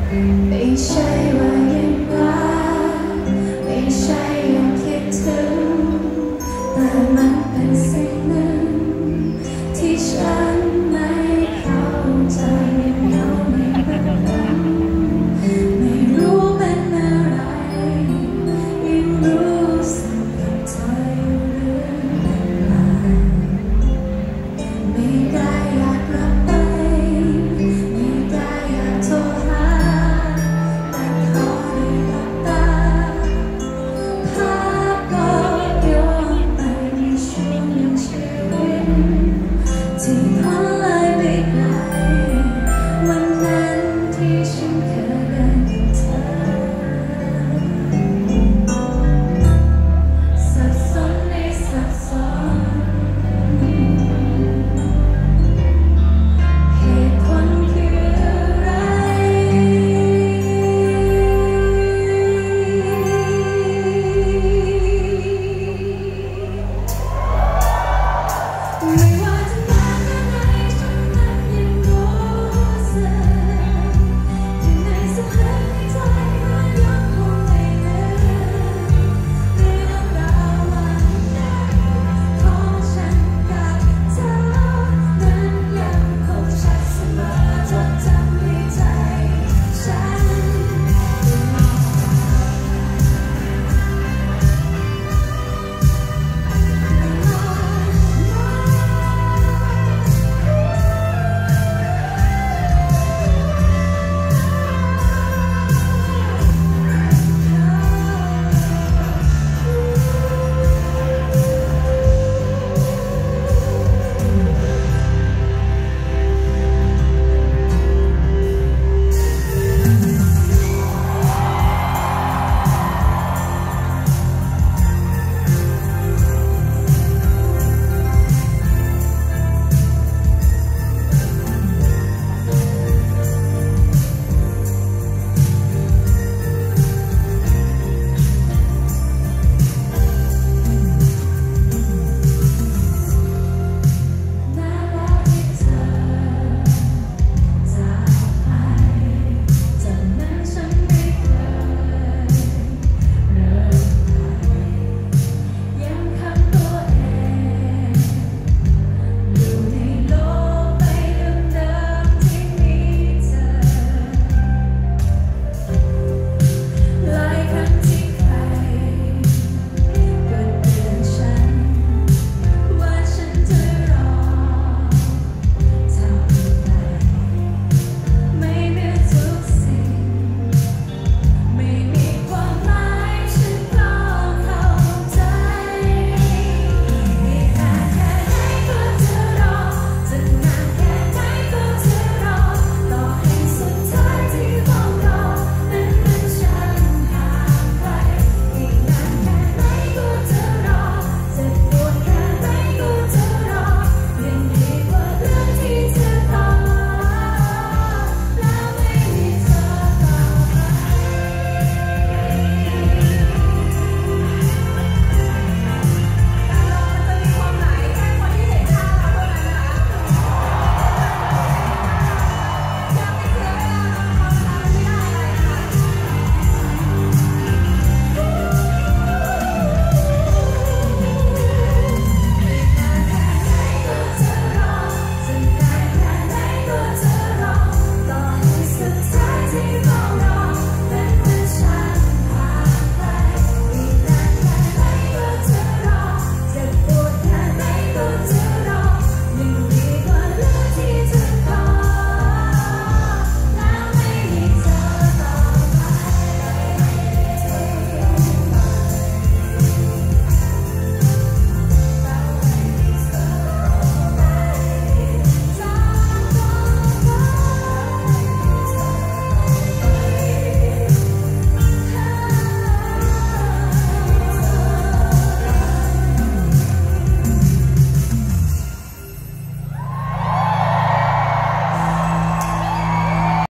ไม่ใช่ว่ายังรักไม่ใช่ยังคิดถึงแต่มันเป็นสิ่งหนึ่งที่ฉันไม่เข้าใจเราไม่เป็นไม่รู้เป็นอะไรยิ่งรู้สึกกับเธออยู่เรื่อยมาไม่ได้อยากกลับไปไม่ได้อยากโทรหาแต่ขอได้หลับตาภาพก็ย้อนไปในช่วงชีวิตที่พ้นเลยไปไกลวันนั้นที่ฉันเคย